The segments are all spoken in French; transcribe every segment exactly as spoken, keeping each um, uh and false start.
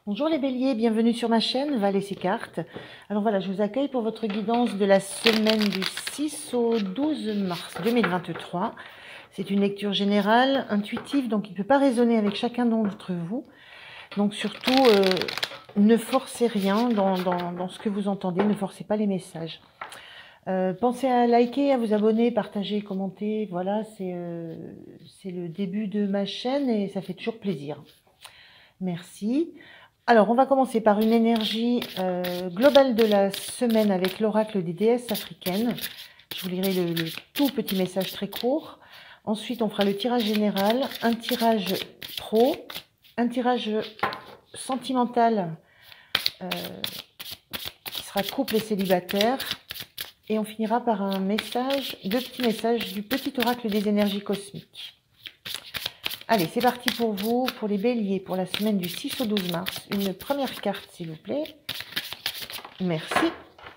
Bonjour les béliers, bienvenue sur ma chaîne, va laisser cartes. Alors voilà, je vous accueille pour votre guidance de la semaine du six au douze mars deux mille vingt-trois. C'est une lecture générale, intuitive, donc il ne peut pas résonner avec chacun d'entre vous. Donc surtout, euh, ne forcez rien dans, dans, dans ce que vous entendez, ne forcez pas les messages. Euh, pensez à liker, à vous abonner, partager, commenter, voilà, c'est euh, c'est le début de ma chaîne et ça fait toujours plaisir. Merci. Alors, on va commencer par une énergie euh, globale de la semaine avec l'oracle des déesses africaines. Je vous lirai le, le tout petit message très court. Ensuite, on fera le tirage général, un tirage pro, un tirage sentimental euh, qui sera couple et célibataire. Et on finira par un message, deux petits messages du petit oracle des énergies cosmiques. Allez, c'est parti pour vous, pour les béliers, pour la semaine du six au douze mars. Une première carte, s'il vous plaît. Merci.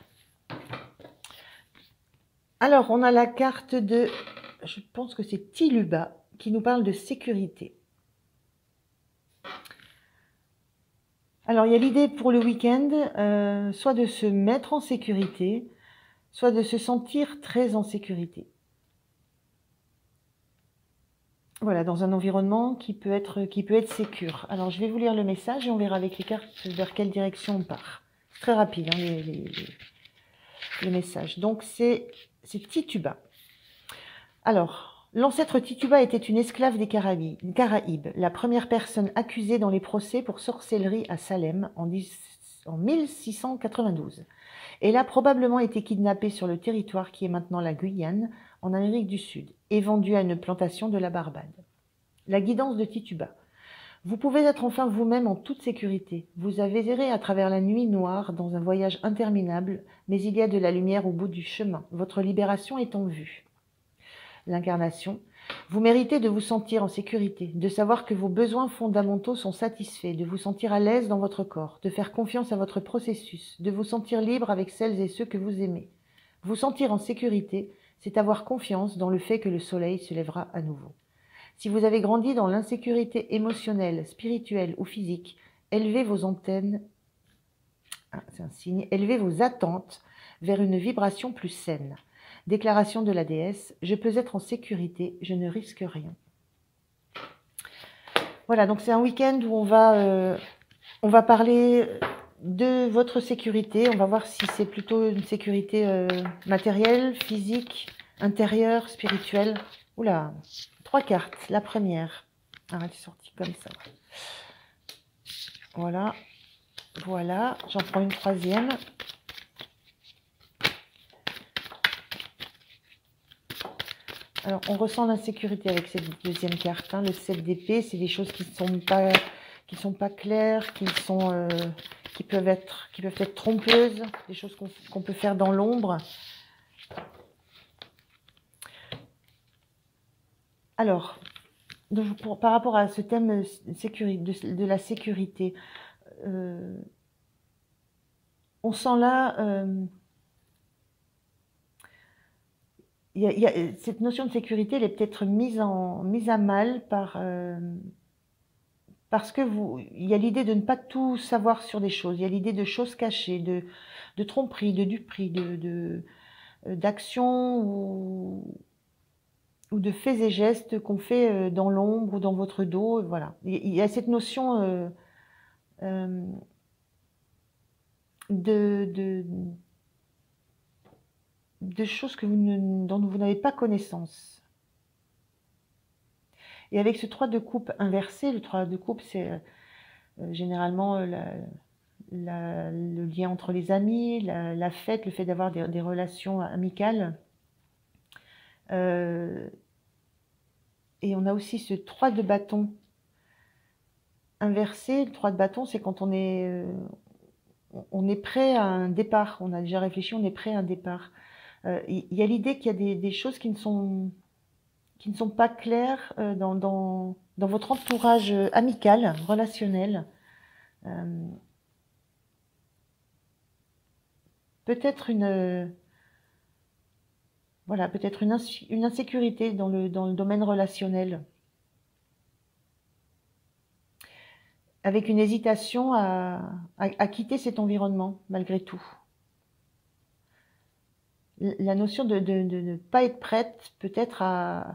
Alors, on a la carte de, je pense que c'est Tiluba, qui nous parle de sécurité. Alors, il y a l'idée pour le week-end, euh, soit de se mettre en sécurité, soit de se sentir très en sécurité. Voilà, dans un environnement qui peut être qui peut être sécure. Alors, je vais vous lire le message et on verra avec les cartes vers quelle direction on part. C'est très rapide, hein, les, les, les, le message. Donc, c'est Tituba. Alors, l'ancêtre Tituba était une esclave des Caraïbes, la première personne accusée dans les procès pour sorcellerie à Salem en, en mille six cent quatre-vingt-douze. Elle a probablement été kidnappée sur le territoire qui est maintenant la Guyane, en Amérique du Sud, et vendue à une plantation de la Barbade. La guidance de Tituba. Vous pouvez être enfin vous-même en toute sécurité. Vous avez erré à travers la nuit noire dans un voyage interminable, mais il y a de la lumière au bout du chemin. Votre libération est en vue. L'incarnation. Vous méritez de vous sentir en sécurité, de savoir que vos besoins fondamentaux sont satisfaits, de vous sentir à l'aise dans votre corps, de faire confiance à votre processus, de vous sentir libre avec celles et ceux que vous aimez. Vous sentir en sécurité, c'est avoir confiance dans le fait que le soleil se lèvera à nouveau. Si vous avez grandi dans l'insécurité émotionnelle, spirituelle ou physique, élevez vos antennes, ah, c'est un signe, élevez vos attentes vers une vibration plus saine. Déclaration de la déesse, je peux être en sécurité, je ne risque rien. Voilà, donc c'est un week-end où on va, euh, on va parler de votre sécurité. On va voir si c'est plutôt une sécurité euh, matérielle, physique, intérieure, spirituelle. Oula, trois cartes. La première, ah, elle est sortie comme ça. Voilà, voilà, j'en prends une troisième. Alors, on ressent l'insécurité avec cette deuxième carte. Hein. Le sept d'épée, c'est des choses qui ne sont pas, qui sont pas claires, qui, sont, euh, qui, peuvent être, qui peuvent être trompeuses, des choses qu'on qu'on peut faire dans l'ombre. Alors, donc, pour, par rapport à ce thème de, de la sécurité, euh, on sent là... Euh, Il y a, il y a, cette notion de sécurité, elle est peut-être mise, en, mise à mal par, euh, parce que vous, il y a l'idée de ne pas tout savoir sur des choses. Il y a l'idée de choses cachées, de, de tromperie, de duperie, de, de, d'actions ou, ou de faits et gestes qu'on fait dans l'ombre ou dans votre dos. Voilà. Il y a cette notion euh, euh, de, de, de choses que vous ne, dont vous n'avez pas connaissance. Et avec ce trois de coupe inversé, le trois de coupe, c'est euh, généralement euh, la, la, le lien entre les amis, la, la fête, le fait d'avoir des, des relations amicales. Euh, et on a aussi ce trois de bâton inversé. Le trois de bâton, c'est quand on est, euh, on est prêt à un départ. On a déjà réfléchi, on est prêt à un départ. Euh, il y a l'idée qu'il y a des, des choses qui ne sont... qui ne sont pas clairs euh, dans, dans, dans votre entourage amical, relationnel. Euh, peut-être une, euh, voilà, peut-être une, une insécurité dans le, dans le domaine relationnel. avec une hésitation à, à, à quitter cet environnement, malgré tout. La notion de ne de, de, de pas être prête, peut-être à...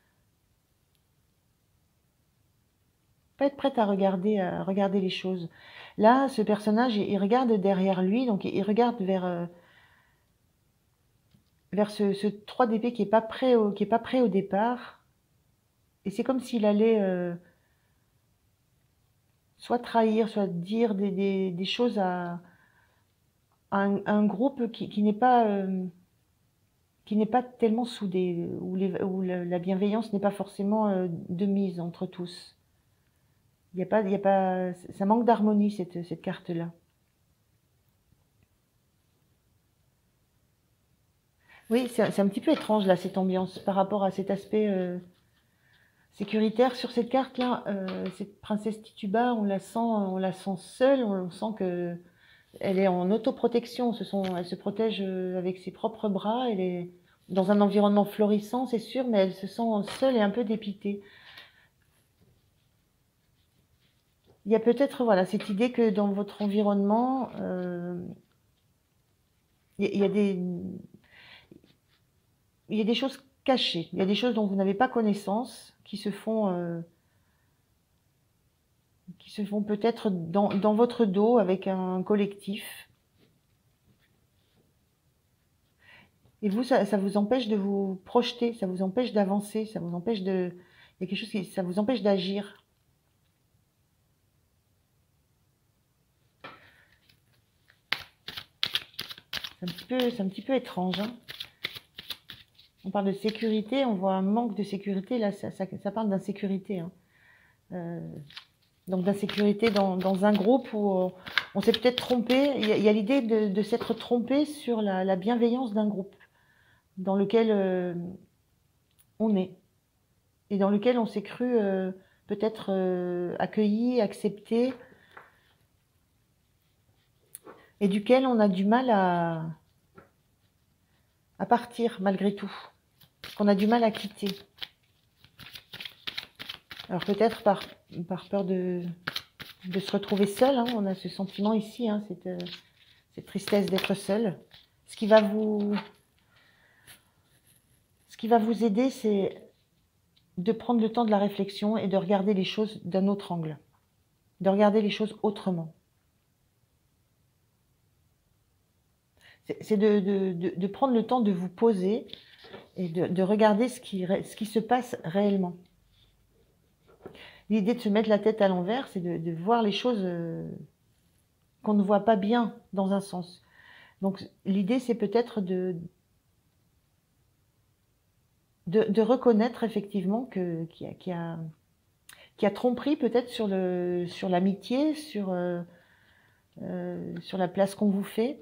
pas être prête à regarder, à regarder les choses. Là, ce personnage, il regarde derrière lui, donc il regarde vers, euh, vers ce, ce trois d'épée qui est pas prêt au, qui est pas prêt au départ. Et c'est comme s'il allait euh, soit trahir, soit dire des, des, des choses à, à, un, à un groupe qui, qui n'est pas euh, qui n'est pas tellement soudé, où, les, où la, la bienveillance n'est pas forcément euh, de mise entre tous. Il y a pas, il y a pas, ça manque d'harmonie cette, cette carte-là. Oui, c'est un petit peu étrange là cette ambiance par rapport à cet aspect euh, sécuritaire. Sur cette carte-là, euh, cette princesse Tituba, on la sent, on la sent seule, on sent que elle est en autoprotection. Ce sont, elle se protège euh, avec ses propres bras. Elle est dans un environnement florissant, c'est sûr, mais elle se sent seule et un peu dépitée. Il y a peut-être voilà cette idée que dans votre environnement, euh, il, y a, il y a des il y a des choses cachées, il y a des choses dont vous n'avez pas connaissance, qui se font, euh, qui se font peut-être dans, dans votre dos avec un collectif. Et vous, ça, ça vous empêche de vous projeter, ça vous empêche d'avancer, ça vous empêche de, il y a quelque chose qui, ça vous empêche d'agir. C'est un petit peu, c'est un petit peu étrange. Hein. On parle de sécurité, on voit un manque de sécurité. Là, ça, ça, ça parle d'insécurité. Hein. Euh, donc d'insécurité dans, dans un groupe où on, on s'est peut-être trompé. Il y a, il y a l'idée de, de s'être trompé sur la, la bienveillance d'un groupe dans lequel euh, on est et dans lequel on s'est cru euh, peut-être euh, accueilli, accepté, et duquel on a du mal à, à partir malgré tout, qu'on a du mal à quitter. Alors peut-être par, par peur de, de se retrouver seul, hein, on a ce sentiment ici, hein, cette, euh, cette tristesse d'être seul. Ce qui va vous, ce qui va vous aider, c'est de prendre le temps de la réflexion et de regarder les choses d'un autre angle, de regarder les choses autrement. C'est de, de, de, de prendre le temps de vous poser et de, de regarder ce qui, ce qui se passe réellement. L'idée de se mettre la tête à l'envers, c'est de, de voir les choses euh, qu'on ne voit pas bien dans un sens. Donc l'idée, c'est peut-être de, de, de reconnaître effectivement que, qu'il y a, qu'il y a, qu'il y a tromperie peut-être sur le, sur l'amitié, sur, euh, euh, sur la place qu'on vous fait.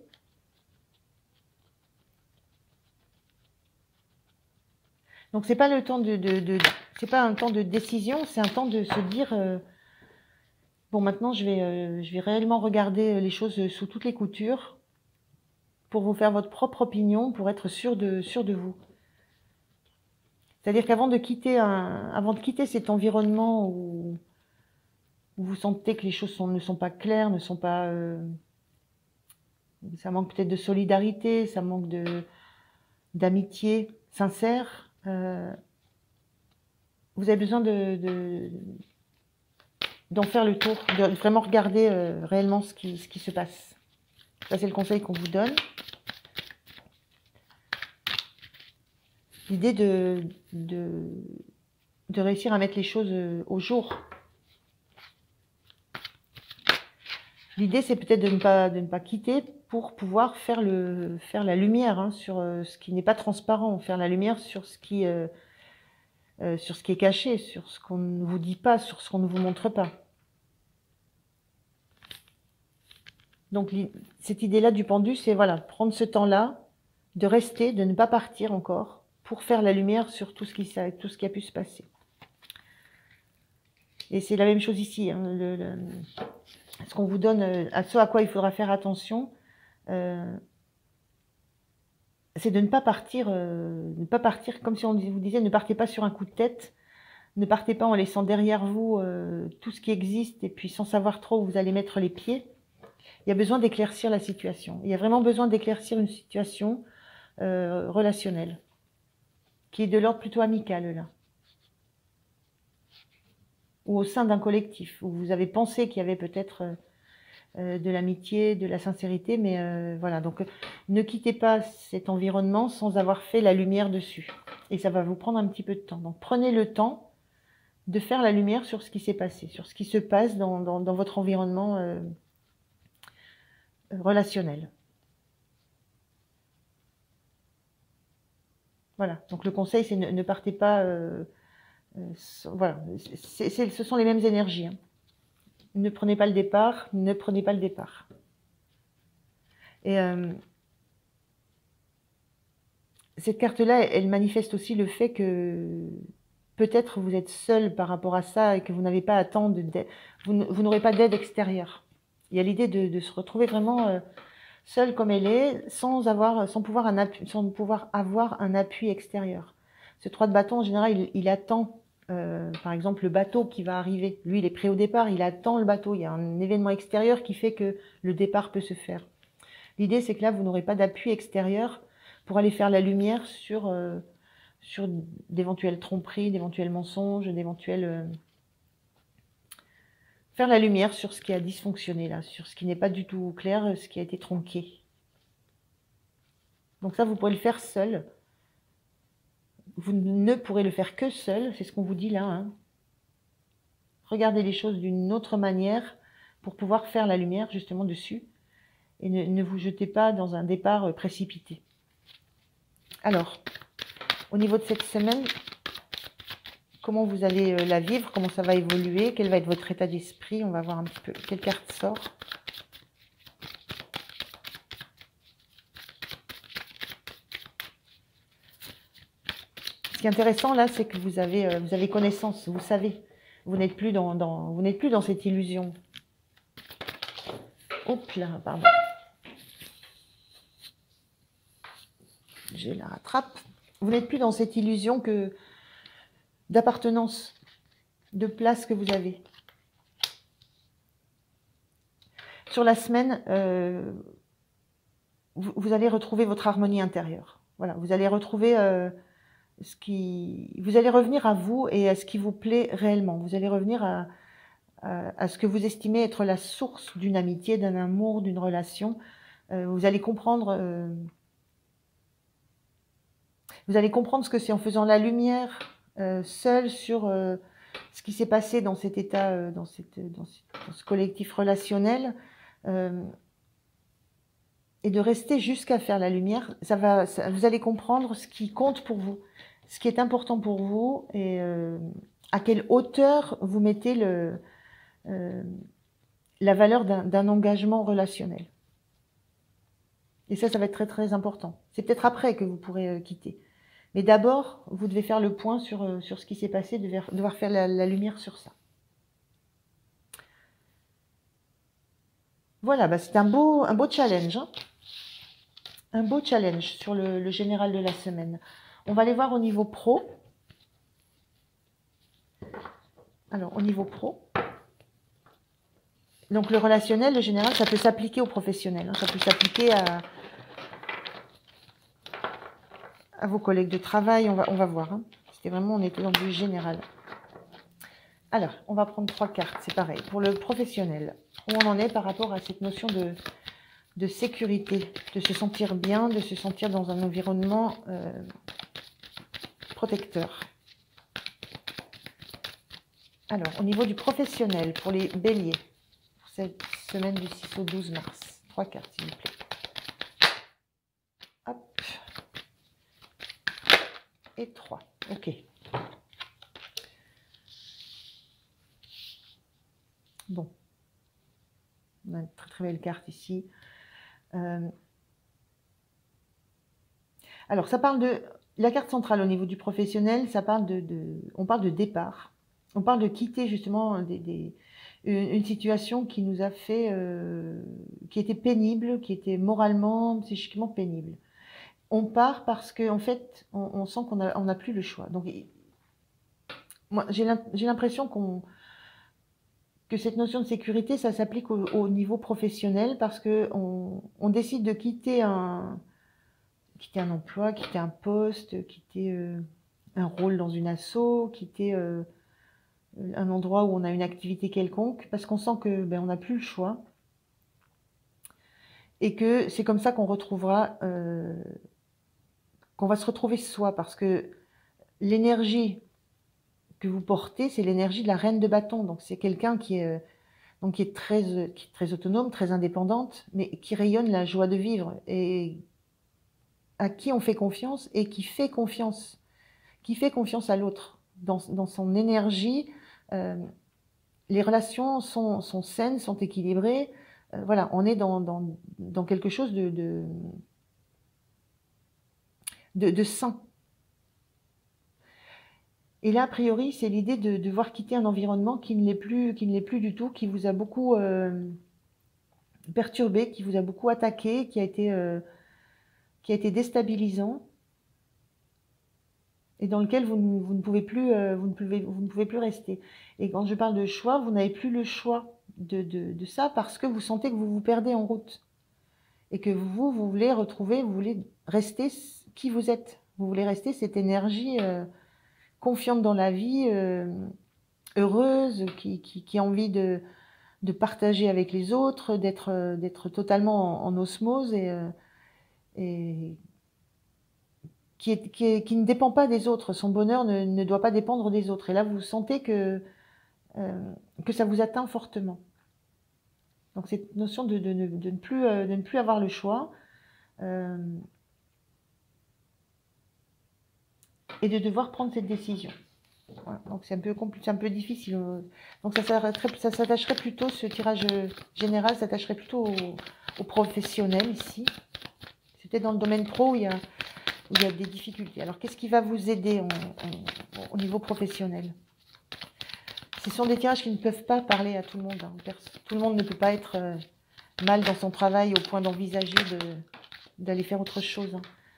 Donc c'est pas le temps de, de, de c'est pas un temps de décision, c'est un temps de se dire euh, bon maintenant je vais euh, je vais réellement regarder les choses sous toutes les coutures pour vous faire votre propre opinion, pour être sûr de sûr de vous. C'est-à-dire qu'avant de quitter un avant de quitter cet environnement où, où vous sentez que les choses sont, ne sont pas claires, ne sont pas euh, ça manque peut-être de solidarité, ça manque de d'amitié sincère. Euh, vous avez besoin de, de d'en faire le tour, de vraiment regarder euh, réellement ce qui, ce qui se passe. Ça, c'est le conseil qu'on vous donne. L'idée de, de, de réussir à mettre les choses au jour. L'idée, c'est peut-être de ne pas, de ne pas quitter pour pouvoir faire, le, faire la lumière hein, sur ce qui n'est pas transparent, faire la lumière sur ce qui, euh, euh, sur ce qui est caché, sur ce qu'on ne vous dit pas, sur ce qu'on ne vous montre pas. Donc, cette idée-là du pendu, c'est voilà, prendre ce temps-là, de rester, de ne pas partir encore, pour faire la lumière sur tout ce qui, tout ce qui a pu se passer. Et c'est la même chose ici. Hein, le, le, ce qu'on vous donne, à ce à quoi il faudra faire attention, euh, c'est de ne pas partir, euh, ne pas partir comme si on vous disait, ne partez pas sur un coup de tête, Ne partez pas en laissant derrière vous euh, tout ce qui existe et puis sans savoir trop où vous allez mettre les pieds. Il y a besoin d'éclaircir la situation. Il y a vraiment besoin d'éclaircir une situation euh, relationnelle, qui est de l'ordre plutôt amical, là. Ou au sein d'un collectif, où vous avez pensé qu'il y avait peut-être euh, de l'amitié, de la sincérité, mais euh, voilà. Donc, euh, ne quittez pas cet environnement sans avoir fait la lumière dessus. Et ça va vous prendre un petit peu de temps. Donc, prenez le temps de faire la lumière sur ce qui s'est passé, sur ce qui se passe dans, dans, dans votre environnement euh, relationnel. Voilà. Donc, le conseil, c'est ne, ne partez pas... Euh, euh, voilà. C'est, c'est, ce sont les mêmes énergies, hein. Ne prenez pas le départ, ne prenez pas le départ. Et euh, cette carte-là, elle manifeste aussi le fait que peut-être vous êtes seul par rapport à ça et que vous n'avez pas à attendre, vous, vous n'aurez pas d'aide extérieure. Il y a l'idée de, de se retrouver vraiment euh, seul comme elle est, sans, avoir, sans, pouvoir un appui, sans pouvoir avoir un appui extérieur. Ce trois de bâton, en général, il, il attend, euh, par exemple, le bateau qui va arriver. Lui, il est prêt au départ, il attend le bateau. Il y a un événement extérieur qui fait que le départ peut se faire. L'idée, c'est que là, vous n'aurez pas d'appui extérieur pour aller faire la lumière sur, euh, sur d'éventuelles tromperies, d'éventuels mensonges, d'éventuels... Euh, faire la lumière sur ce qui a dysfonctionné là, sur ce qui n'est pas du tout clair, ce qui a été tronqué. Donc ça, vous pourrez le faire seul. Vous ne pourrez le faire que seul, c'est ce qu'on vous dit là, hein. Regardez les choses d'une autre manière pour pouvoir faire la lumière justement dessus. Et ne, ne vous jetez pas dans un départ précipité. Alors, au niveau de cette semaine, comment vous allez la vivre, comment ça va évoluer, quel va être votre état d'esprit, on va voir un petit peu quelle carte sort. Ce qui est intéressant là, c'est que vous avez, vous avez connaissance, vous savez, vous n'êtes plus dans, dans, vous n'êtes plus dans cette illusion. Hop là, pardon. Je la rattrape. Vous n'êtes plus dans cette illusion que d'appartenance, de place que vous avez. Sur la semaine, euh, vous, vous allez retrouver votre harmonie intérieure. Voilà, vous allez retrouver euh, ce qui, vous allez revenir à vous et à ce qui vous plaît réellement. Vous allez revenir à, à, à ce que vous estimez être la source d'une amitié, d'un amour, d'une relation. Euh, vous allez comprendre. Euh, Vous allez comprendre ce que c'est en faisant la lumière euh, seul sur euh, ce qui s'est passé dans cet état, euh, dans, cette, dans, ce, dans ce collectif relationnel, euh, et de rester jusqu'à faire la lumière. Ça va, ça, vous allez comprendre ce qui compte pour vous, ce qui est important pour vous, et euh, à quelle hauteur vous mettez le, euh, la valeur d'un engagement relationnel. Et ça, ça va être très très important. C'est peut-être après que vous pourrez euh, quitter. Mais d'abord, vous devez faire le point sur, euh, sur ce qui s'est passé, devoir, devoir faire la, la lumière sur ça. Voilà, bah c'est un beau, un beau challenge. Hein, un beau challenge sur le, le général de la semaine. On va aller voir au niveau pro. Alors, au niveau pro. Donc, le relationnel, le général, ça peut s'appliquer au professionnel. Hein, ça peut s'appliquer à... à vos collègues de travail, on va, on va voir. Hein. C'était vraiment, on était dans du général. Alors, on va prendre trois cartes, c'est pareil. Pour le professionnel, où on en est par rapport à cette notion de, de sécurité, de se sentir bien, de se sentir dans un environnement euh, protecteur. Alors, au niveau du professionnel, pour les béliers, pour cette semaine du six au douze mars, trois cartes s'il vous plaît. Hop. Et trois. Ok. Bon. On a une très très belle carte ici. Euh... Alors, ça parle de... La carte centrale au niveau du professionnel, ça parle de... de... On parle de départ. On parle de quitter justement des, des... Une, une situation qui nous a fait... Euh... qui était pénible, qui était moralement, psychiquement pénible. On part parce qu'en en fait, on, on sent qu'on n'a on a plus le choix. Donc, moi, j'ai l'im- j'ai l'impression qu'on que cette notion de sécurité, ça s'applique au, au niveau professionnel parce que on, on décide de quitter un, quitter un emploi, quitter un poste, quitter euh, un rôle dans une asso, quitter euh, un endroit où on a une activité quelconque, parce qu'on sent que ben, on n'a plus le choix et que c'est comme ça qu'on retrouvera, euh, qu'on va se retrouver soi, parce que l'énergie que vous portez, c'est l'énergie de la reine de bâton. Donc c'est quelqu'un qui est, euh, donc qui est très, euh, qui est très autonome, très indépendante, mais qui rayonne la joie de vivre et à qui on fait confiance et qui fait confiance, qui fait confiance à l'autre dans, dans son énergie. Euh, les relations sont, sont saines, sont équilibrées. Euh, voilà, on est dans, dans, dans quelque chose de, de, de, de sain. Et là, a priori, c'est l'idée de devoir quitter un environnement qui ne l'est plus, qui ne l'est plus du tout, qui vous a beaucoup euh, perturbé, qui vous a beaucoup attaqué, qui a été, euh, qui a été déstabilisant et dans lequel vous ne, vous ne pouvez plus, euh, vous ne pouvez, vous ne pouvez plus rester. Et quand je parle de choix, vous n'avez plus le choix de, de, de ça parce que vous sentez que vous vous perdez en route et que vous, vous voulez retrouver, vous voulez rester qui vous êtes. Vous voulez rester cette énergie euh, confiante dans la vie, euh, heureuse, qui, qui, qui a envie de, de partager avec les autres, d'être euh, d'être totalement en, en osmose et, euh, et qui, est, qui, est, qui ne dépend pas des autres. Son bonheur ne, ne doit pas dépendre des autres. Et là, vous sentez que, euh, que ça vous atteint fortement. Donc cette notion de, de, de, de, ne, plus, euh, de ne plus avoir le choix euh, et de devoir prendre cette décision. Voilà. Donc c'est un peu c'est un peu difficile. Donc ça s'attacherait, ça s'attacherait plutôt, ce tirage général s'attacherait plutôt aux, aux professionnels ici. C'est peut-être dans le domaine pro où il y a, où il y a des difficultés. Alors qu'est-ce qui va vous aider en, en, au niveau professionnel? Ce sont des tirages qui ne peuvent pas parler à tout le monde. Hein. Tout le monde ne peut pas être euh, mal dans son travail au point d'envisager de, d'aller faire autre chose. Hein.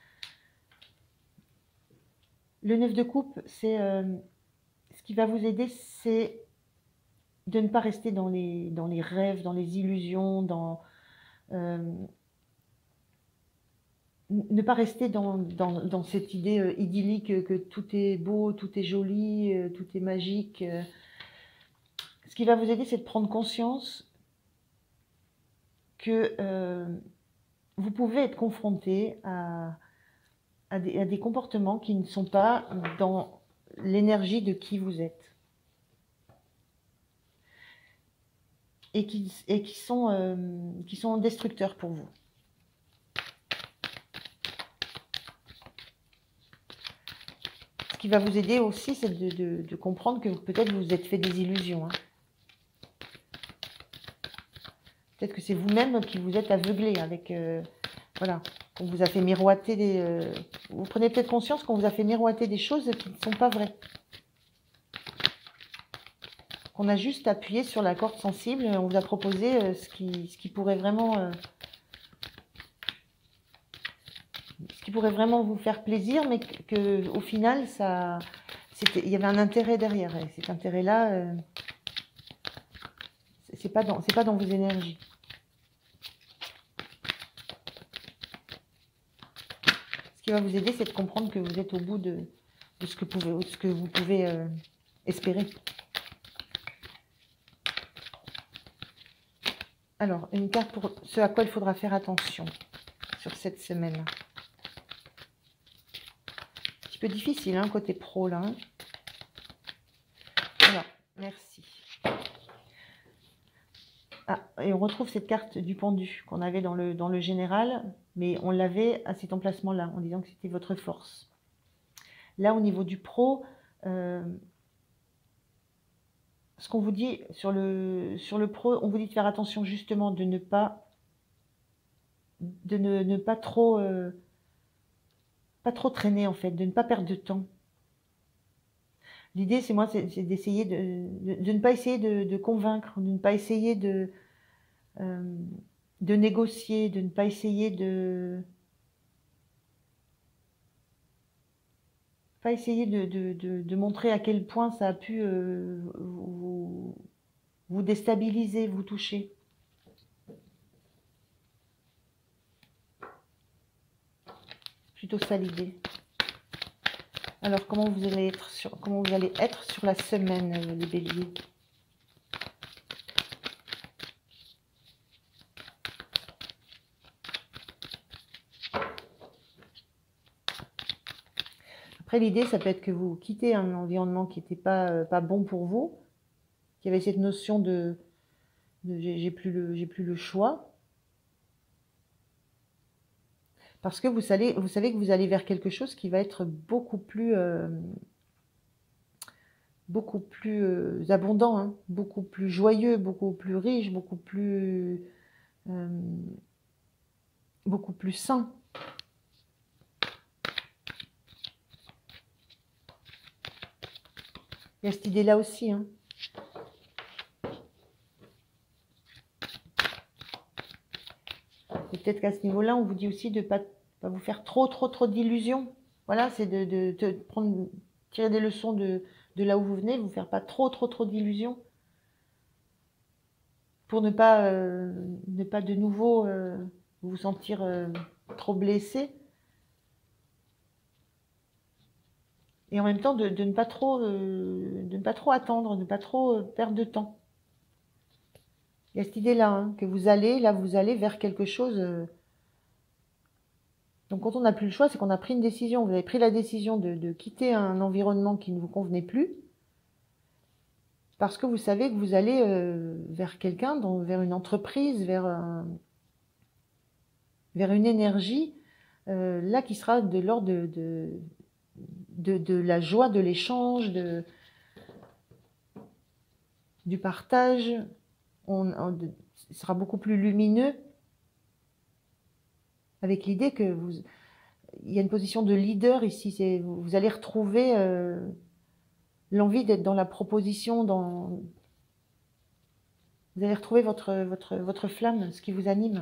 Le neuf de coupe, c'est euh, ce qui va vous aider, c'est de ne pas rester dans les, dans les rêves, dans les illusions, dans euh, ne pas rester dans, dans, dans cette idée euh, idyllique que, que tout est beau, tout est joli, euh, tout est magique. Euh. Ce qui va vous aider, c'est de prendre conscience que euh, vous pouvez être confronté à, à, des, à des comportements qui ne sont pas dans l'énergie de qui vous êtes. Et qui, et qui, sont, euh, qui sont destructeurs pour vous. Ce qui va vous aider aussi, c'est de, de, de comprendre que peut-être vous vous êtes fait des illusions. Hein. Peut-être que c'est vous-même qui vous êtes aveuglé avec... Euh, voilà, qu'on vous a fait miroiter des... Euh, vous prenez peut-être conscience qu'on vous a fait miroiter des choses qui ne sont pas vraies. Qu'on a juste appuyé sur la corde sensible, on vous a proposé euh, ce, qui, ce qui pourrait vraiment... Euh, ce qui pourrait vraiment vous faire plaisir, mais que, que au final, ça, il y avait un intérêt derrière. Et cet intérêt-là, euh, c'est pas dans, c'est pas dans vos énergies. Ce qui va vous aider, c'est de comprendre que vous êtes au bout de, de ce, que pouvez, ce que vous pouvez euh, espérer. Alors, une carte pour ce à quoi il faudra faire attention sur cette semaine. Un petit peu difficile, hein, côté pro, là. Hein. Voilà, merci. Ah, et on retrouve cette carte du pendu qu'on avait dans le, dans le général, mais on l'avait à cet emplacement-là, en disant que c'était votre force. Là, au niveau du pro, euh, ce qu'on vous dit sur le, sur le pro, on vous dit de faire attention justement de ne pas, de ne, ne pas trop, euh, pas trop traîner en fait, de ne pas perdre de temps. L'idée, c'est moi, c'est d'essayer de, de, de ne pas essayer de, de convaincre, de ne pas essayer de, euh, de négocier, de ne pas essayer de... pas essayer de, de, de, de montrer à quel point ça a pu euh, vous, vous déstabiliser, vous toucher. Plutôt ça l'idée. Alors, comment vous allez être sur, comment vous allez être sur la semaine, euh, les béliers? Après, l'idée, ça peut être que vous quittez un environnement qui n'était pas, euh, pas bon pour vous, qui avait cette notion de, de j'ai plus le, j'ai plus le choix. Parce que vous savez, vous savez que vous allez vers quelque chose qui va être beaucoup plus, euh, beaucoup plus euh, abondant, hein, beaucoup plus joyeux, beaucoup plus riche, beaucoup plus, euh, beaucoup plus sain. Il y a cette idée-là aussi. Hein. Et peut-être qu'à ce niveau-là, on vous dit aussi de ne pas, pas vous faire trop, trop, trop d'illusions. Voilà, c'est de, de, de prendre, tirer des leçons de, de là où vous venez, vous faire pas trop, trop, trop d'illusions. Pour ne pas, euh, ne pas de nouveau euh, vous sentir euh, trop blessé. Et en même temps, de, de, ne, pas trop, euh, de ne pas trop attendre, de ne pas trop euh, perdre de temps. Il y a cette idée-là, hein, que vous allez, là, vous allez vers quelque chose. Euh... Donc, quand on n'a plus le choix, c'est qu'on a pris une décision. Vous avez pris la décision de, de quitter un environnement qui ne vous convenait plus, parce que vous savez que vous allez euh, vers quelqu'un, vers une entreprise, vers, un, vers une énergie, euh, là, qui sera de l'ordre de, de, de, de la joie, de l'échange, de, du partage. On, on sera beaucoup plus lumineux, avec l'idée que vous, il y a une position de leader ici. C'est, vous allez retrouver euh, l'envie d'être dans la proposition, dans, vous allez retrouver votre, votre, votre flamme, ce qui vous anime.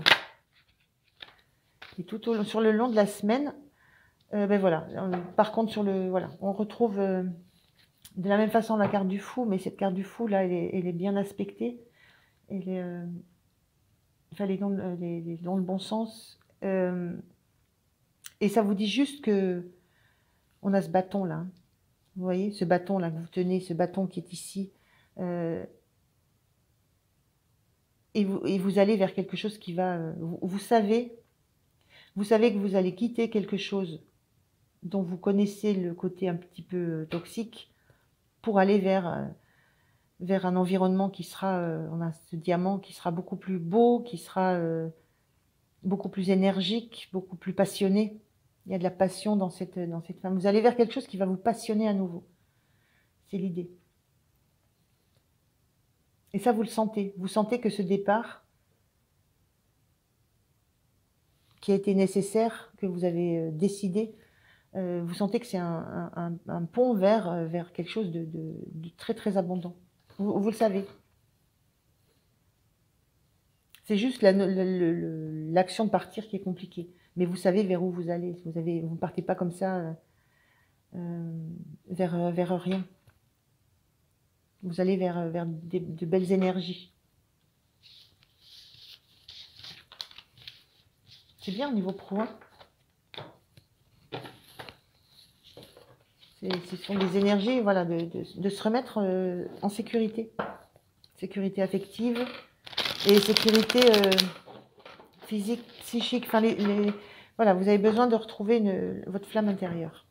Et tout au, sur le long de la semaine, euh, ben voilà. Par contre, sur le, voilà, on retrouve euh, de la même façon la carte du fou, mais cette carte du fou là, elle est, elle est bien aspectée. Elle est, euh, enfin, elle est dans, le, elle est dans le bon sens. Euh, et ça vous dit juste que on a ce bâton là. Vous voyez, ce bâton là que vous tenez, ce bâton qui est ici. Euh, et, vous, et vous allez vers quelque chose qui va... Euh, vous, vous savez, vous savez que vous allez quitter quelque chose dont vous connaissez le côté un petit peu toxique pour aller vers, euh, vers un environnement qui sera... Euh, on a ce diamant qui sera beaucoup plus beau, qui sera euh, beaucoup plus énergique, beaucoup plus passionné. Il y a de la passion dans cette, dans cette femme. Vous allez vers quelque chose qui va vous passionner à nouveau. C'est l'idée. Et ça, vous le sentez. Vous sentez que ce départ, qui a été nécessaire, que vous avez décidé, euh, vous sentez que c'est un, un, un pont vers, vers quelque chose de, de, de très, très abondant. Vous, vous le savez. C'est juste l'action de partir qui est compliquée. Mais vous savez vers où vous allez. Vous ne vous partez pas comme ça euh, vers, vers rien. Vous allez vers, vers des, de belles énergies. C'est bien au niveau pro. Hein. Ce sont des énergies, voilà, de, de, de se remettre euh, en sécurité. Sécurité affective et sécurité euh, physique, psychique. Enfin, les, les, voilà, vous avez besoin de retrouver une, votre flamme intérieure.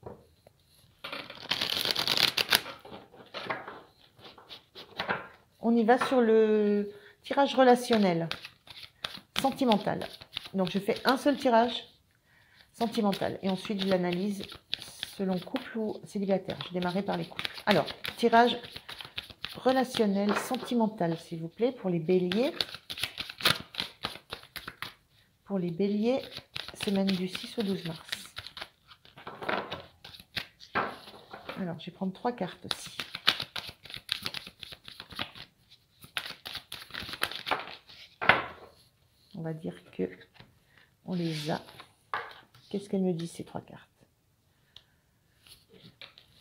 On y va sur le tirage relationnel, sentimental. Donc, je fais un seul tirage sentimental. Et ensuite, je l'analyse selon couple ou célibataire. Je démarrais par les couples. Alors, tirage relationnel, sentimental, s'il vous plaît, pour les béliers. Pour les béliers, semaine du six au douze mars. Alors, je vais prendre trois cartes aussi. On va dire que on les a. Qu'est-ce qu'elles me disent, ces trois cartes?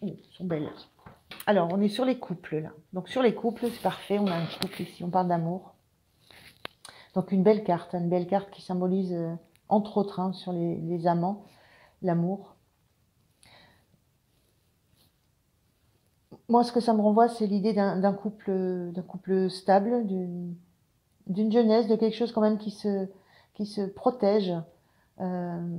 Oh, elles sont belles. Alors, on est sur les couples, là. Donc, sur les couples, c'est parfait. On a un couple ici, on parle d'amour. Donc, une belle carte. Une belle carte qui symbolise, euh, entre autres, hein, sur les, les amants, l'amour. Moi, ce que ça me renvoie, c'est l'idée d'un couple, d'un couple stable, d'une jeunesse, de quelque chose quand même qui se, qui se protège, euh,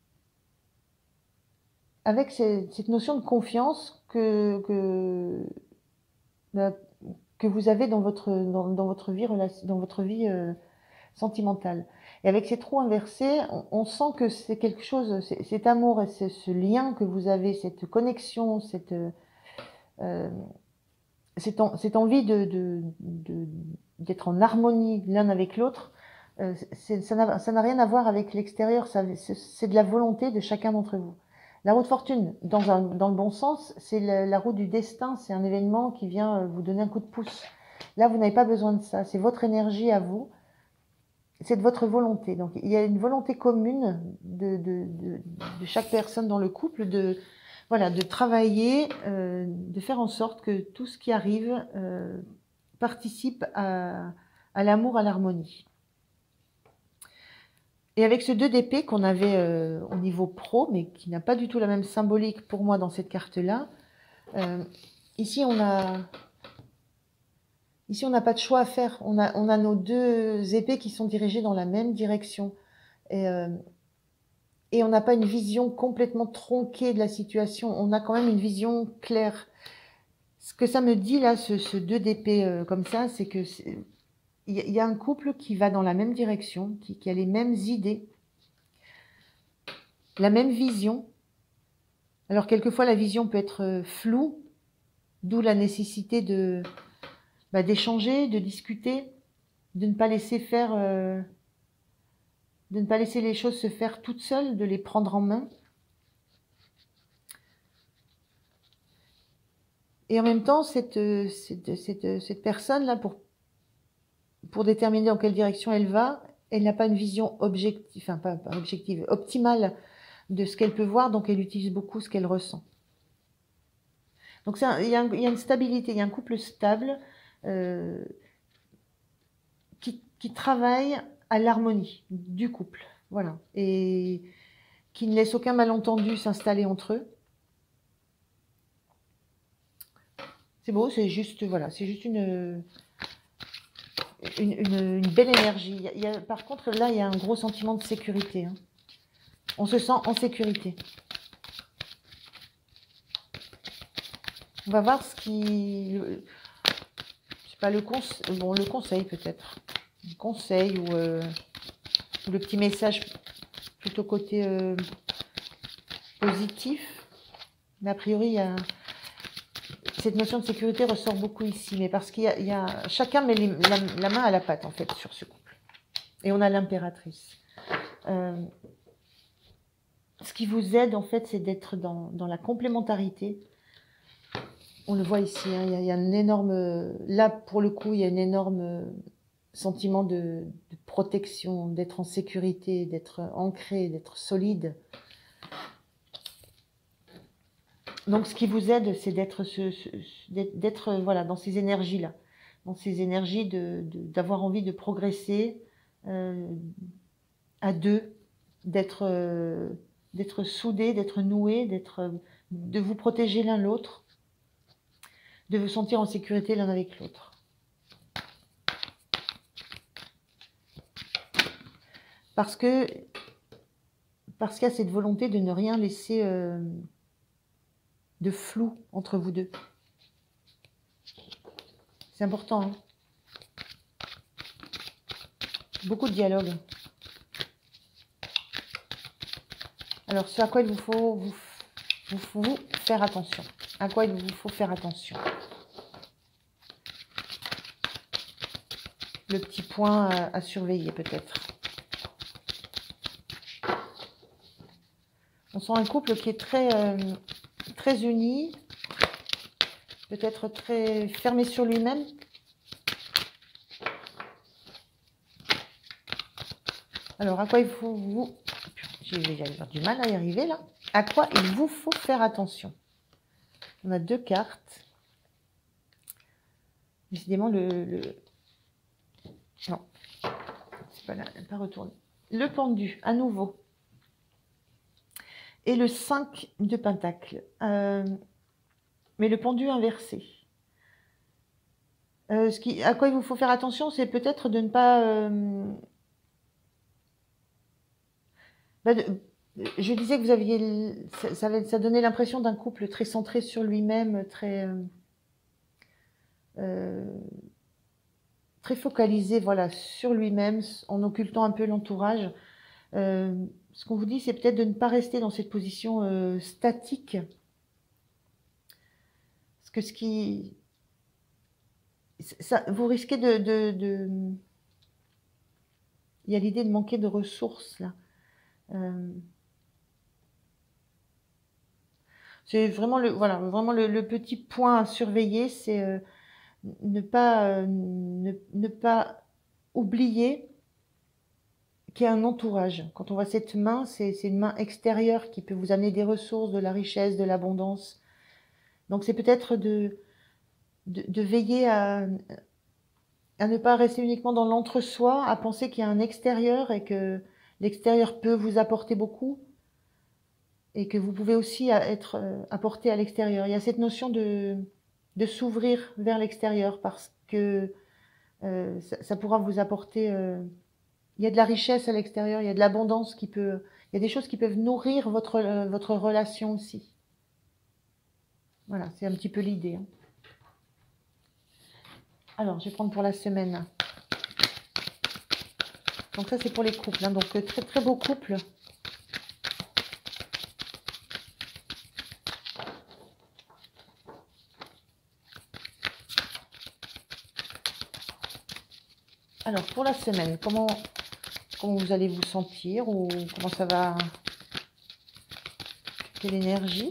avec ces, cette notion de confiance que, que, bah, que vous avez dans votre, dans, dans votre vie, dans votre vie euh, sentimentale. Et avec ces trous inversés, on, on sent que c'est quelque chose, cet amour et ce, ce lien que vous avez, cette connexion, cette... Euh, cette, en, cette envie de, de, de, d'être en harmonie l'un avec l'autre, euh, ça n'a rien à voir avec l'extérieur, c'est de la volonté de chacun d'entre vous. La roue de fortune, dans, un, dans le bon sens, c'est la, la roue du destin, c'est un événement qui vient vous donner un coup de pouce. Là, vous n'avez pas besoin de ça, c'est votre énergie à vous, c'est de votre volonté. Donc, il y a une volonté commune de, de, de, de chaque personne dans le couple de... Voilà, de travailler, euh, de faire en sorte que tout ce qui arrive euh, participe à, à l'amour, à l'harmonie. Et avec ce deux d'épée qu'on avait euh, au niveau pro, mais qui n'a pas du tout la même symbolique pour moi dans cette carte-là, euh, ici on a ici on n'a pas de choix à faire. On a, on a nos deux épées qui sont dirigées dans la même direction. Et... Euh, Et on n'a pas une vision complètement tronquée de la situation. On a quand même une vision claire. Ce que ça me dit là, ce, ce deux d'épée euh, comme ça, c'est que il y, y a un couple qui va dans la même direction, qui, qui a les mêmes idées, la même vision. Alors quelquefois la vision peut être euh, floue, d'où la nécessité de bah, d'échanger, de discuter, de ne pas laisser faire, euh, de ne pas laisser les choses se faire toutes seules, de les prendre en main. Et en même temps, cette, cette, cette, cette personne-là, pour, pour déterminer dans quelle direction elle va, elle n'a pas une vision objective, enfin pas, pas objective, optimale de ce qu'elle peut voir, donc elle utilise beaucoup ce qu'elle ressent. Donc un, il, y a un, il y a une stabilité, il y a un couple stable euh, qui, qui travaille à l'harmonie du couple, voilà, et qui ne laisse aucun malentendu s'installer entre eux. C'est beau, c'est juste, voilà, c'est juste une, une, une, une belle énergie. Il y a, il y a, par contre, là, il y a un gros sentiment de sécurité. Hein. On se sent en sécurité. On va voir ce qui... Le, je sais pas, le, conse, bon, le conseil peut-être. Le conseil ou, euh, ou le petit message plutôt côté euh, positif. Mais a priori, il y a... Cette notion de sécurité ressort beaucoup ici, mais parce qu'il y a, il y a chacun met les, la, la main à la pâte en fait sur ce couple. Et on a l'impératrice. Euh, ce qui vous aide en fait, c'est d'être dans, dans la complémentarité. On le voit ici, hein, il, y a, il y a un énorme, là pour le coup, il y a un énorme sentiment de, de protection, d'être en sécurité, d'être ancré, d'être solide. Donc, ce qui vous aide, c'est d'être ce, ce, d'être voilà, dans ces énergies-là, dans ces énergies de, de, d'avoir envie de progresser euh, à deux, d'être euh, d'être soudés, d'être noués, d'être, de vous protéger l'un l'autre, de vous sentir en sécurité l'un avec l'autre. Parce que parce qu'il y a cette volonté de ne rien laisser... Euh, de flou entre vous deux. C'est important. Hein, beaucoup de dialogue. Alors, ce à quoi il vous faut vous, vous, vous faire attention. À quoi il vous faut faire attention. Le petit point à, à surveiller peut-être. On sent un couple qui est très... Euh, très uni, peut-être très fermé sur lui-même. Alors, à quoi il faut vous... J'ai du mal à y arriver, là. À quoi il vous faut faire attention. On a deux cartes. Décidément, le... le... Non, c'est pas là, pas retourné. Le pendu, à nouveau. Et le cinq de Pentacle. Euh, mais le pendu inversé. Euh, ce qui, à quoi il vous faut faire attention, c'est peut-être de ne pas... Euh, bah de, je disais que vous aviez... Ça, ça, ça donnait l'impression d'un couple très centré sur lui-même, très... Euh, euh, très focalisé, voilà, sur lui-même, en occultant un peu l'entourage. Euh, ce qu'on vous dit, c'est peut-être de ne pas rester dans cette position euh, statique. Parce que ce qui... Ça, vous risquez de... de, de... Il y a l'idée de manquer de ressources, là. Euh... C'est vraiment le, voilà, vraiment le, le petit point à surveiller, c'est euh, ne pas, euh, ne, ne pas oublier qu'il y a un entourage. Quand on voit cette main, c'est une main extérieure qui peut vous amener des ressources, de la richesse, de l'abondance. Donc c'est peut-être de, de, de veiller à, à ne pas rester uniquement dans l'entre-soi, à penser qu'il y a un extérieur et que l'extérieur peut vous apporter beaucoup et que vous pouvez aussi être apporté à l'extérieur. Il y a cette notion de, de s'ouvrir vers l'extérieur parce que euh, ça, ça pourra vous apporter... Euh, il y a de la richesse à l'extérieur, il y a de l'abondance qui peut... Il y a des choses qui peuvent nourrir votre, euh, votre relation aussi. Voilà, c'est un petit peu l'idée. Hein. Alors, je vais prendre pour la semaine. Donc ça, c'est pour les couples. Hein. Donc, très très beau couple. Alors, pour la semaine, comment, comment vous allez vous sentir ou comment ça va? Quelle énergie?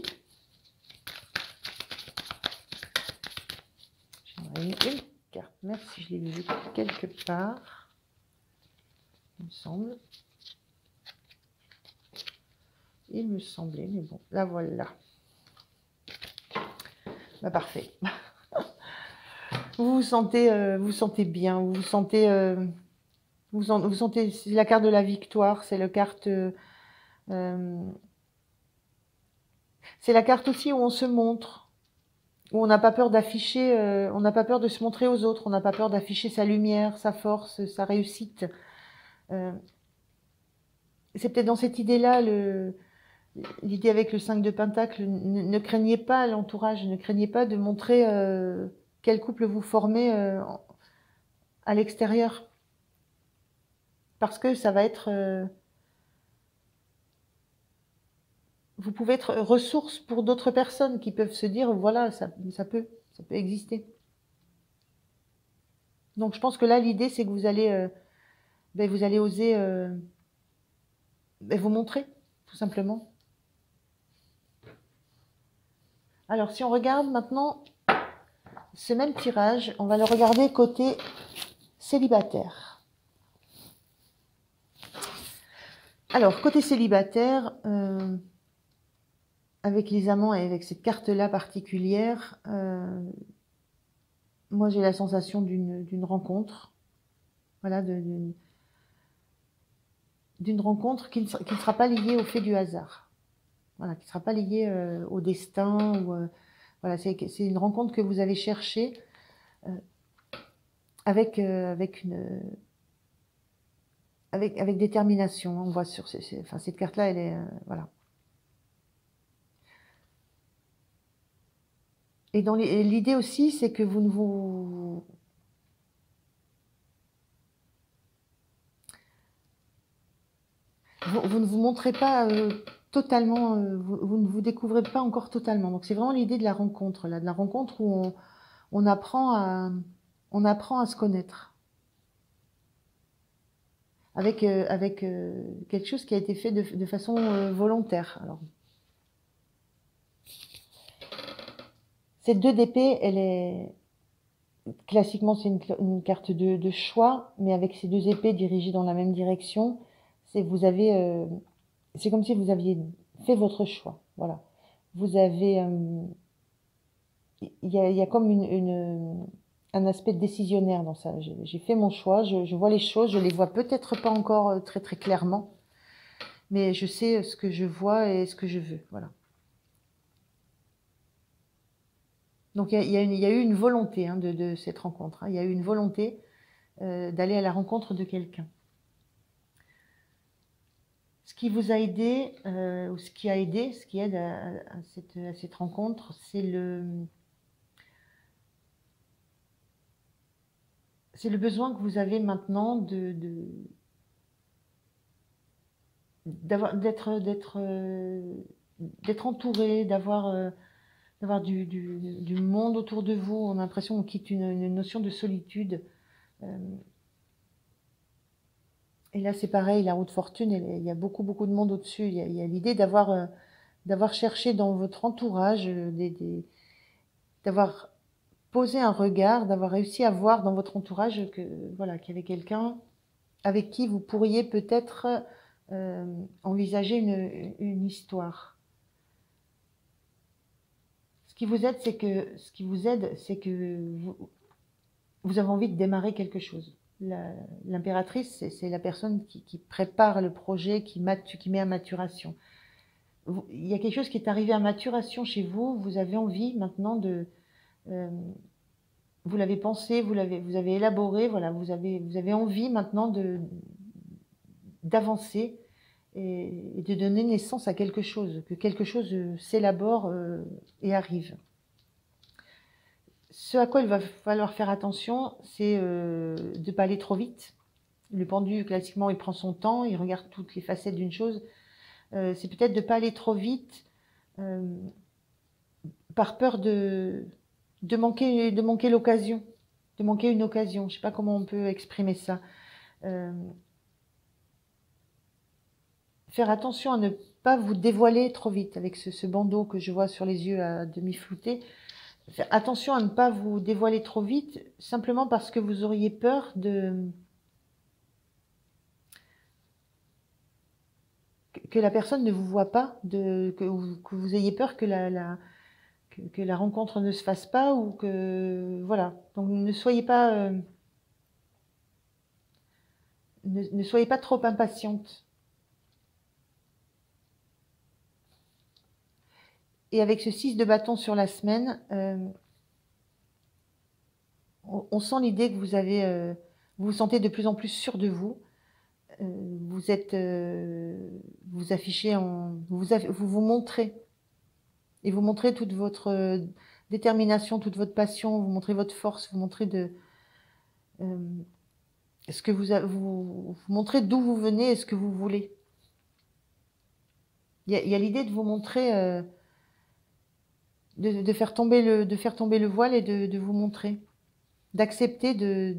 J'en ai une carte. Merci, je l'ai vu quelque part. Il me semble. Il me semblait, mais bon, la voilà. Bah, parfait. Vous vous sentez, euh, vous, vous sentez bien, vous vous sentez, euh, vous, vous sentez, c'est la carte de la victoire, c'est la carte, euh, c'est la carte aussi où on se montre, où on n'a pas peur d'afficher, euh, on n'a pas peur de se montrer aux autres, on n'a pas peur d'afficher sa lumière, sa force, sa réussite. Euh, c'est peut-être dans cette idée-là, le, l'idée avec le cinq de Pentacle, ne, ne craignez pas l'entourage, ne craignez pas de montrer euh, quel couple vous formez euh, à l'extérieur. Parce que ça va être... Euh, vous pouvez être ressource pour d'autres personnes qui peuvent se dire, voilà, ça, ça peut, ça peut exister. Donc je pense que là, l'idée, c'est que vous allez, euh, ben, vous allez oser euh, ben, vous montrer, tout simplement. Alors, si on regarde maintenant ce même tirage, on va le regarder côté célibataire. Alors, côté célibataire, euh, avec les amants et avec cette carte-là particulière, euh, moi j'ai la sensation d'une rencontre, voilà, d'une d'une rencontre qui ne, qui ne sera pas liée au fait du hasard, voilà, qui ne sera pas liée euh, au destin, ou euh, voilà, c'est une rencontre que vous avez cherchée euh, avec euh, avec une avec avec détermination. On voit sur ces, ces, enfin cette carte-là, elle est euh, voilà. Et dans l'idée aussi, c'est que vous ne vous Vous, vous ne vous montrez pas euh, totalement, euh, vous, vous ne vous découvrez pas encore totalement. Donc c'est vraiment l'idée de la rencontre, là, de la rencontre où on, on apprend à, on apprend à se connaître avec euh, avec euh, quelque chose qui a été fait de, de façon euh, volontaire. Alors cette deux d'épée, elle est classiquement c'est une, une carte de, de choix, mais avec ces deux épées dirigées dans la même direction, c'est vous avez, euh, c'est comme si vous aviez fait votre choix. Voilà, vous avez euh, il y a, il y a comme une, une, un aspect décisionnaire dans ça. J'ai fait mon choix, je, je vois les choses, je les vois peut-être pas encore très très clairement, mais je sais ce que je vois et ce que je veux. Voilà. Donc il y a, il y a, une, il y a eu une volonté hein, de, de cette rencontre. Hein. Il y a eu une volonté euh, d'aller à la rencontre de quelqu'un. Ce qui vous a aidé, euh, ou ce qui a aidé, ce qui aide à, à, cette, à cette rencontre, c'est le, c'est le besoin que vous avez maintenant de, de d'avoir, d'être, d'être, euh, d'être entouré, d'avoir, euh, d'avoir du, du, du monde autour de vous. On a l'impression qu'on quitte une, une notion de solitude. Euh, et là, c'est pareil, la roue de fortune, il y a beaucoup, beaucoup de monde au-dessus. Il y a, il y a l'idée d'avoir, euh, d'avoir cherché dans votre entourage, euh, des, des, d'avoir posé un regard, d'avoir réussi à voir dans votre entourage que voilà qu'il y avait quelqu'un avec qui vous pourriez peut-être euh, envisager une, une histoire. Ce qui vous aide, c'est que ce qui vous aide, c'est que vous, vous avez envie de démarrer quelque chose. L'impératrice, c'est la personne qui, qui prépare le projet, qui, matu, qui met à maturation. Vous, il y a quelque chose qui est arrivé à maturation chez vous. Vous avez envie maintenant de euh, vous l'avez pensé, vous l'avez, vous avez élaboré, voilà, vous avez, vous avez envie maintenant de d'avancer et, et de donner naissance à quelque chose, que quelque chose euh, s'élabore euh, et arrive. Ce à quoi il va falloir faire attention, c'est euh, de ne pas aller trop vite. Le pendu, classiquement, il prend son temps, il regarde toutes les facettes d'une chose. Euh, c'est peut-être de ne pas aller trop vite euh, par peur de, de manquer, de manquer l'occasion, de manquer une occasion. Je ne sais pas comment on peut exprimer ça. Euh, faire attention à ne pas vous dévoiler trop vite avec ce, ce bandeau que je vois sur les yeux à demi floutés. Faire attention à ne pas vous dévoiler trop vite, simplement parce que vous auriez peur de que la personne ne vous voit pas, de, que, vous, que vous ayez peur que la, la que, que la rencontre ne se fasse pas ou que voilà. Donc ne soyez pas euh, ne, ne soyez pas trop impatiente. Et avec ce six de bâton sur la semaine, euh, on, on sent l'idée que vous avez, euh, vous vous sentez de plus en plus sûr de vous. Euh, vous êtes, euh, vous affichez, en, vous, vous vous montrez et vous montrez toute votre euh, détermination, toute votre passion, vous montrez votre force, vous montrez de euh, ce que vous, a, vous, vous montrez d'où vous venez et ce que vous voulez. Il y a, y a l'idée de vous montrer, euh, de, de faire tomber le, de faire tomber le voile et de, de vous montrer, d'accepter de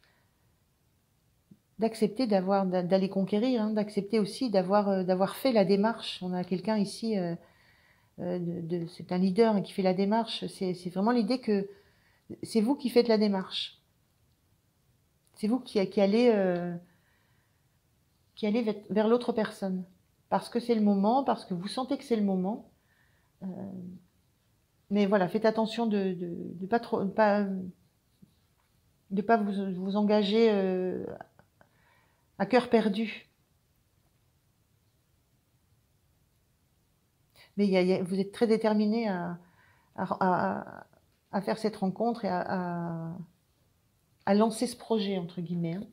d'accepter d'avoir d'aller conquérir, hein, d'accepter aussi d'avoir euh, d'avoir fait la démarche. On a quelqu'un ici, euh, euh, de, de, c'est un leader hein, qui fait la démarche. C'est vraiment l'idée que c'est vous qui faites la démarche. C'est vous qui, qui allez euh, qui allez vers, vers l'autre personne, parce que c'est le moment, parce que vous sentez que c'est le moment. Euh, mais voilà, faites attention de de, de pas trop pas de pas vous, vous engager euh, à cœur perdu. Mais il y a, il y a, vous êtes très déterminé à, à, à, à faire cette rencontre et à, à, à lancer ce projet, entre guillemets. Hein.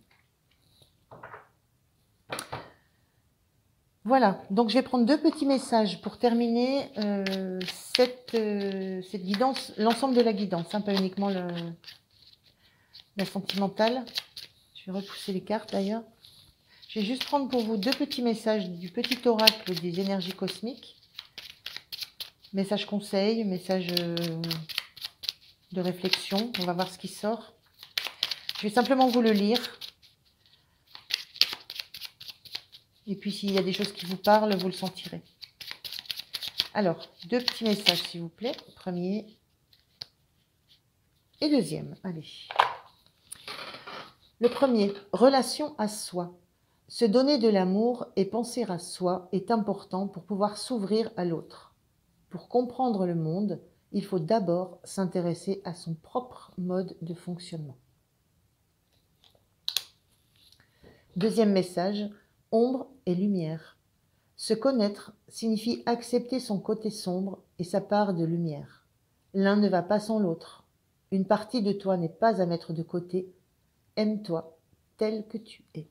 Voilà, donc je vais prendre deux petits messages pour terminer euh, cette, euh, cette guidance, l'ensemble de la guidance, hein, pas uniquement le, la sentimentale. Je vais repousser les cartes d'ailleurs. Je vais juste prendre pour vous deux petits messages du petit oracle des énergies cosmiques. Message conseil, message euh, de réflexion. On va voir ce qui sort. Je vais simplement vous le lire. Et puis s'il y a des choses qui vous parlent, vous le sentirez. Alors, deux petits messages s'il vous plaît. Premier et deuxième. Allez. Le premier, relation à soi. Se donner de l'amour et penser à soi est important pour pouvoir s'ouvrir à l'autre. Pour comprendre le monde, il faut d'abord s'intéresser à son propre mode de fonctionnement. Deuxième message, ombre et lumière. Se connaître signifie accepter son côté sombre et sa part de lumière. L'un ne va pas sans l'autre. Une partie de toi n'est pas à mettre de côté. Aime-toi tel que tu es.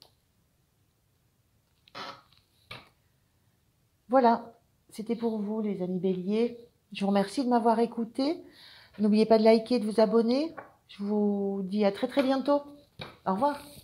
Voilà, c'était pour vous les amis béliers. Je vous remercie de m'avoir écouté. N'oubliez pas de liker et de vous abonner. Je vous dis à très très bientôt. Au revoir.